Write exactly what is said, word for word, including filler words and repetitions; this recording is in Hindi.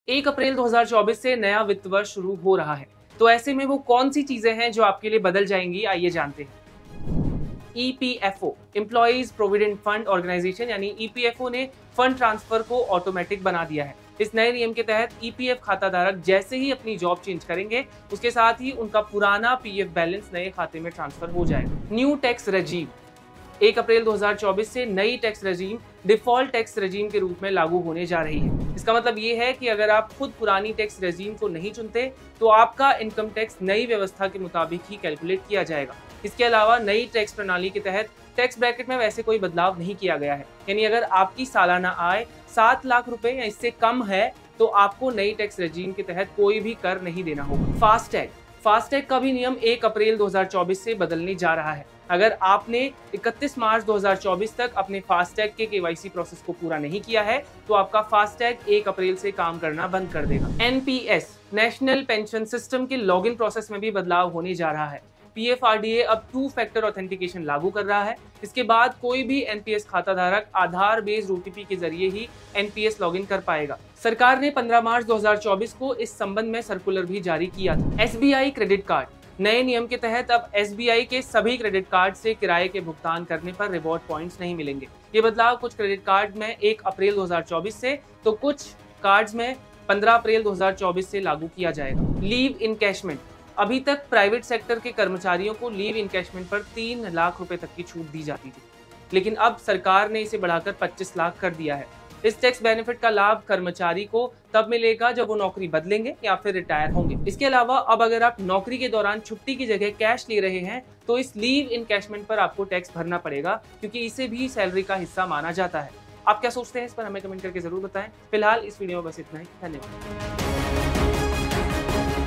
एक अप्रैल दो हज़ार चौबीस से नया वित्त वर्ष शुरू हो रहा है, तो ऐसे में वो कौन सी चीजें हैं जो आपके लिए बदल जाएंगी, आइए जानते हैं। E P F O employees provident fund organisation यानी ई पी एफ ओ ने फंड ट्रांसफर को ऑटोमेटिक बना दिया है। इस नए नियम के तहत ई पी एफ खाता धारक जैसे ही अपनी जॉब चेंज करेंगे, उसके साथ ही उनका पुराना पी एफ बैलेंस नए खाते में ट्रांसफर हो जाएगा। न्यू टैक्स रेजीम एक अप्रैल दो हज़ार चौबीस से नई tax regime default tax regime के रूप में लागू होने जा रही है। इसका मतलब ये है कि अगर आप खुद पुरानी टैक्स रेजीम को नहीं चुनते, तो आपका इनकम टैक्स नई व्यवस्था के मुताबिक ही कैलकुलेट किया जाएगा। इसके अलावा नई टैक्स प्रणाली के तहत टैक्स ब्रैकेट में वैसे कोई बदलाव नहीं किया गया है, यानी अगर आपकी सालाना आय सात लाख रुपए या इससे कम है, तो आपको नई टैक्स रेजीम के तहत कोई भी कर नहीं देना होगा। फास्टैग फास्टैग का भी नियम एक अप्रैल दो हज़ार चौबीस से बदलने जा रहा है। अगर आपने इकतीस मार्च दो हज़ार चौबीस तक अपने फास्टैग के के वाई सी प्रोसेस को पूरा नहीं किया है, तो आपका फास्टैग एक अप्रैल से काम करना बंद कर देगा। N P S national pension system के लॉगिन प्रोसेस में भी बदलाव होने जा रहा है। P F R D A अब टू फैक्टर ऑथेंटिकेशन लागू कर रहा है। इसके बाद कोई भी एन पी एस खाता धारक Aadhaar based O T P के जरिए ही एन पी एस लॉगिन कर पाएगा। सरकार ने पंद्रह मार्च दो हज़ार चौबीस को इस संबंध में सर्कुलर भी जारी किया था। S B I credit card नए नियम के तहत अब एस बी आई के सभी क्रेडिट कार्ड से किराए के भुगतान करने पर रिवॉर्ड पॉइंट्स नहीं मिलेंगे। ये बदलाव कुछ क्रेडिट कार्ड में एक अप्रैल दो हज़ार चौबीस से, तो कुछ कार्ड्स में पंद्रह अप्रैल दो हज़ार चौबीस से लागू किया जाएगा। लीव इनकैशमेंट अभी तक प्राइवेट सेक्टर के कर्मचारियों को लीव इनकैशमेंट पर तीन लाख रुपए तक की छूट दी जाती थी, लेकिन अब सरकार ने इसे बढ़ाकर पच्चीस लाख कर दिया है। इस टैक्स बेनिफिट का लाभ कर्मचारी को तब मिलेगा जब वो नौकरी बदलेंगे या फिर रिटायर होंगे। इसके अलावा अब अगर आप नौकरी के दौरान छुट्टी की जगह कैश ले रहे हैं, तो इस लीव इनकैशमेंट पर आपको टैक्स भरना पड़ेगा, क्योंकि इसे भी सैलरी का हिस्सा माना जाता है। आप क्या सोचते हैं इस पर हमें कमेंट करके जरूर बताएं। फिलहाल इस वीडियो में बस इतना ही। धन्यवाद।